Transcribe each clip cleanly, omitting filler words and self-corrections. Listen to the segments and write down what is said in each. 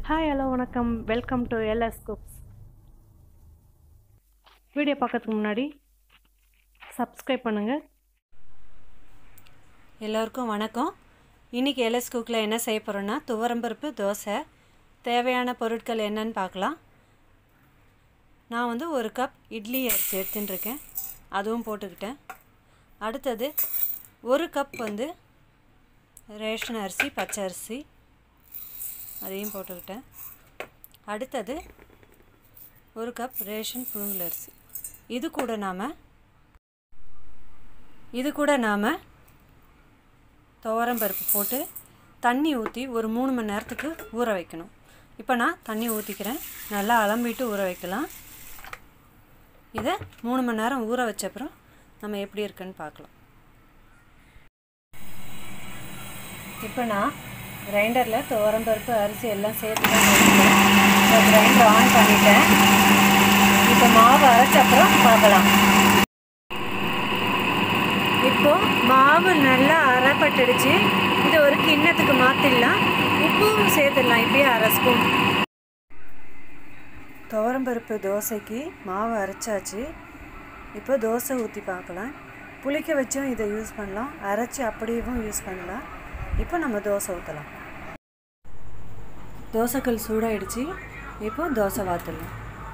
Hi hello வணக்கம், welcome to LS Cooks. Video பார்க்கறதுக்கு முன்னாடி சப்ஸ்கிரைப் பண்ணுங்கள். எல்லோருக்கும் வணக்கம். இன்றைக்கி எல்எஸ் குக்கில் என்ன செய்ய போகிறோன்னா துவரம்பருப்பு தோசை. தேவையான பொருட்கள் என்னன்னு பார்க்கலாம். நான் வந்து 1 கப் இட்லி அரிசி எடுத்துட்டுருக்கேன், அதுவும் போட்டுக்கிட்டேன். அடுத்தது 1 கப் வந்து ரேஷன் அரிசி, பச்சை அரிசி, அதையும் போட்டுக்கிட்டேன். அடுத்தது 1 கப் ரேஷன் புழுங்கல் அரிசி. இது கூட நாம் துவரம்பருப்பு போட்டு தண்ணி ஊற்றி ஒரு 3 மணி நேரத்துக்கு ஊற வைக்கணும். இப்போ நான் தண்ணி ஊற்றிக்கிறேன், நல்லா அலம்பிட்டு ஊற வைக்கலாம். இதை 3 மணி நேரம் ஊற வச்சப்புறம் நம்ம எப்படி இருக்குன்னு பார்க்கலாம். இப்போ நான் கிரைண்டரில் துவரம்பருப்பு அரிசி எல்லாம் சேர்த்து தான் வச்சுட்டேன். இப்போ கிரைண்டர் ஆன் பண்ணிட்டேன். இப்போ மாவு அரைச்ச அப்புறம் பார்க்கலாம். இப்போது மாவு நல்லா அரைப்பட்டுடுச்சு. இது ஒரு கிண்ணத்துக்கு மாற்றிடலாம். உப்பும் சேர்த்துடலாம், இப்படியே 1/2 ஸ்பூன். துவரம்பருப்பு தோசைக்கு மாவு அரைச்சாச்சு. இப்போ தோசை ஊற்றி பார்க்கலாம். புளிக்க வச்சும் இதை யூஸ் பண்ணலாம், அரைச்சி அப்படியும் யூஸ் பண்ணலாம். இப்போ நம்ம தோசை ஊற்றலாம். தோசைக்கல் சூடாயிடுச்சு. இப்போ தோசை வாத்துடலாம்.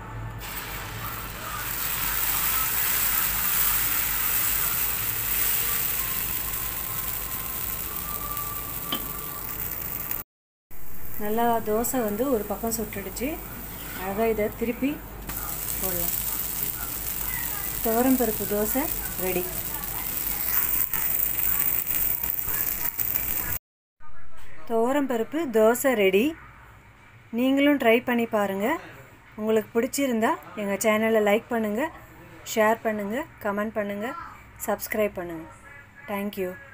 நல்லா தோசை வந்து ஒரு பக்கம் சுட்டுடுச்சு. அழகாக இதை திருப்பி போடலாம். துவரம்பருப்பு தோசை ரெடி. துவரம்பருப்பு தோசை ரெடி. நீங்களும் ட்ரை பண்ணி பாருங்கள். உங்களுக்கு பிடிச்சிருந்தா எங்கள் சேனலை லைக் பண்ணுங்கள், ஷேர் பண்ணுங்கள், கமெண்ட் பண்ணுங்கள், சப்ஸ்கிரைப் பண்ணுங்கள். தேங்க்யூ.